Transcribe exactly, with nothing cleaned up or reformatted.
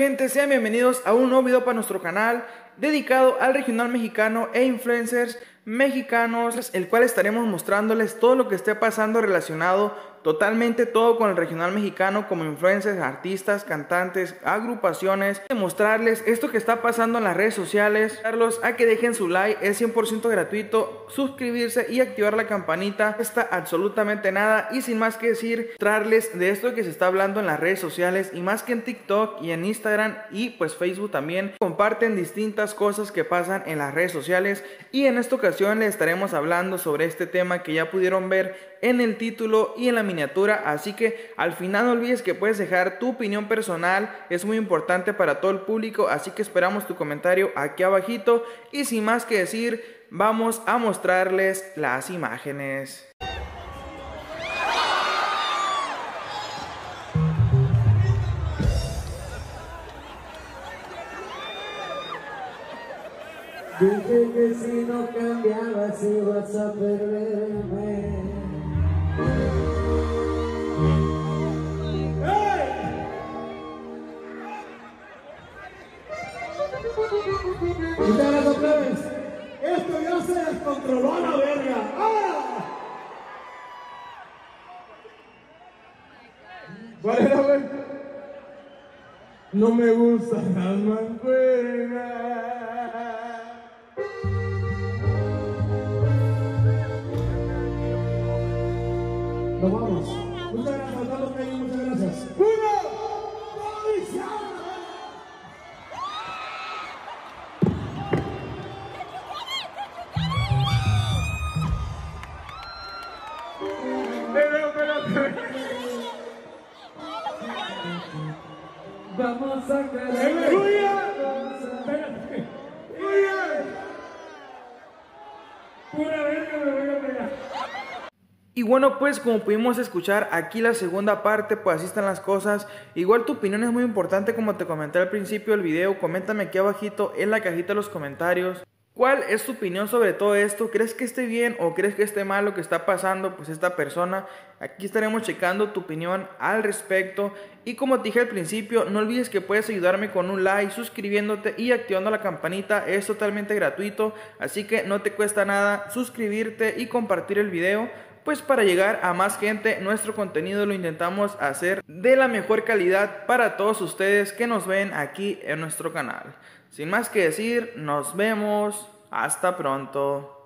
gente? Sean bienvenidos a un nuevo video para nuestro canal dedicado al regional mexicano e influencers mexicanos, el cual estaremos mostrándoles todo lo que esté pasando relacionado totalmente todo con el regional mexicano, como influencers, artistas, cantantes, agrupaciones, mostrarles esto que está pasando en las redes sociales, darlos a que dejen su like, es cien por ciento gratuito, suscribirse y activar la campanita, no está absolutamente nada. Y sin más que decir, traerles de esto que se está hablando en las redes sociales, y más que en TikTok y en Instagram y pues Facebook también comparten distintas cosas que pasan en las redes sociales, y en esta ocasión les estaremos hablando sobre este tema que ya pudieron ver en el título y en la miniatura. Así que al final no olvides que puedes dejar tu opinión personal, es muy importante para todo el público, así que esperamos tu comentario aquí abajito. Y sin más que decir, vamos a mostrarles las imágenes. Dije que si no cambiabas ibas a perderme. Muchas gracias, plebes. Esto ya se descontroló a la verga. ¡Ah! ¿Cuál era, güey? No me gustan las mancuernas. Nos vamos. Muchas gracias, Carlos Calle, muchas gracias. ¡Uno! ¡Dos! ¡Ya! Vamos a caer. ¡Aleluya! Espérate. ¡Aleluya! Pura verga me voy a pegar. Y bueno, pues como pudimos escuchar aquí la segunda parte, pues así están las cosas. Igual tu opinión es muy importante, como te comenté al principio del video. Coméntame aquí abajito en la cajita de los comentarios ¿cuál es tu opinión sobre todo esto? ¿Crees que esté bien o crees que esté mal lo que está pasando pues esta persona? Aquí estaremos checando tu opinión al respecto. Y como te dije al principio, no olvides que puedes ayudarme con un like, suscribiéndote y activando la campanita. Es totalmente gratuito, así que no te cuesta nada suscribirte y compartir el video, pues para llegar a más gente. Nuestro contenido lo intentamos hacer de la mejor calidad para todos ustedes que nos ven aquí en nuestro canal. Sin más que decir, nos vemos, hasta pronto.